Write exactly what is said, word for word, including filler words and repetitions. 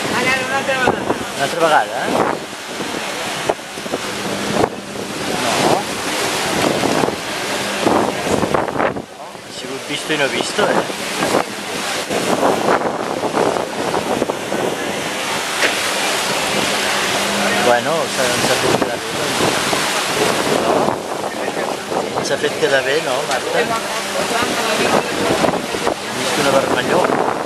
Una altra vegada? No. Ha sigut visto i no visto, eh? Bueno, s'ha fet quedar bé, doncs. No? S'ha fet quedar bé, no, Marta? Hem vist una vermellor.